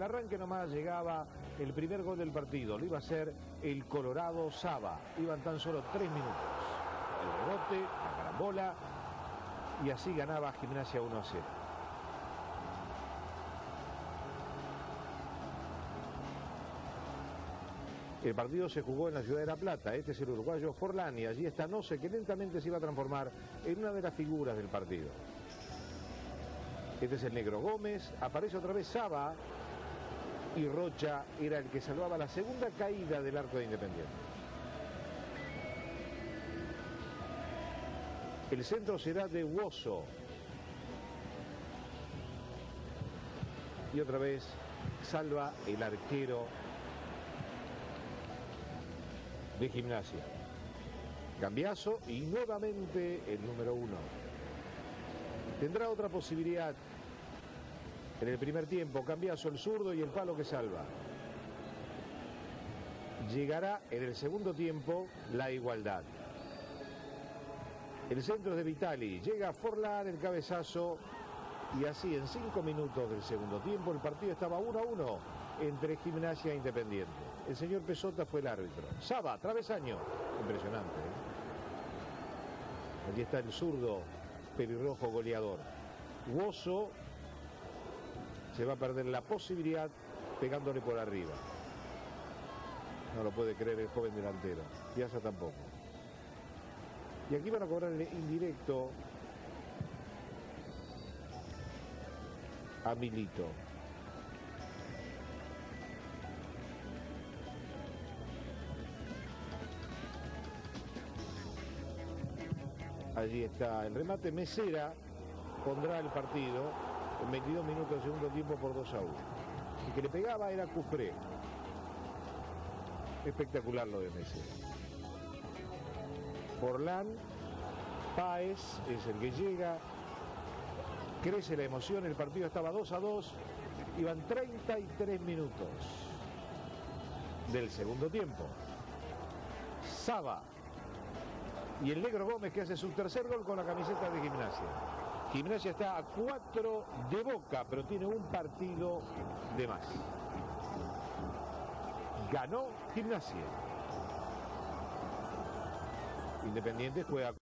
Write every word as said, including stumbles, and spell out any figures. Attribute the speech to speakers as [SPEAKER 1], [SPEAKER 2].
[SPEAKER 1] el arranque nomás llegaba el primer gol del partido. Lo iba a hacer el Colorado Saba. Iban tan solo tres minutos. El rebote, la carambola, y así ganaba Gimnasia uno a cero. El partido se jugó en la ciudad de La Plata. Este es el uruguayo Forlán y allí está Noce, que lentamente se iba a transformar en una de las figuras del partido. Este es el negro Gómez. Aparece otra vez Saba y Rocha era el que salvaba la segunda caída del arco de Independiente. El centro será de Woso. Y otra vez salva el arquero de Gimnasia. Cambiazo y nuevamente el número uno. Tendrá otra posibilidad en el primer tiempo. Cambiazo, el zurdo y el palo que salva. Llegará en el segundo tiempo la igualdad. El centro es de Vitali. Llega Forlán, el cabezazo. Y así en cinco minutos del segundo tiempo el partido estaba uno a uno entre Gimnasia e Independiente. El señor Pesota fue el árbitro. Saba, travesaño. Impresionante, ¿eh? Allí está el zurdo pelirrojo goleador. Woso se va a perder la posibilidad pegándole por arriba. No lo puede creer el joven delantero. Piazza tampoco. Y aquí van a cobrar el indirecto a Milito. Allí está el remate. Mesera pondrá el partido en veintidós minutos del segundo tiempo por dos a uno. El que le pegaba era Cufré. Espectacular lo de Mesera. Forlán, Páez es el que llega. Crece la emoción, el partido estaba dos a dos. Iban treinta y tres minutos del segundo tiempo. Saba y el negro Gómez, que hace su tercer gol con la camiseta de Gimnasia. Gimnasia está a cuatro de Boca, pero tiene un partido de más. Ganó Gimnasia. Independiente juega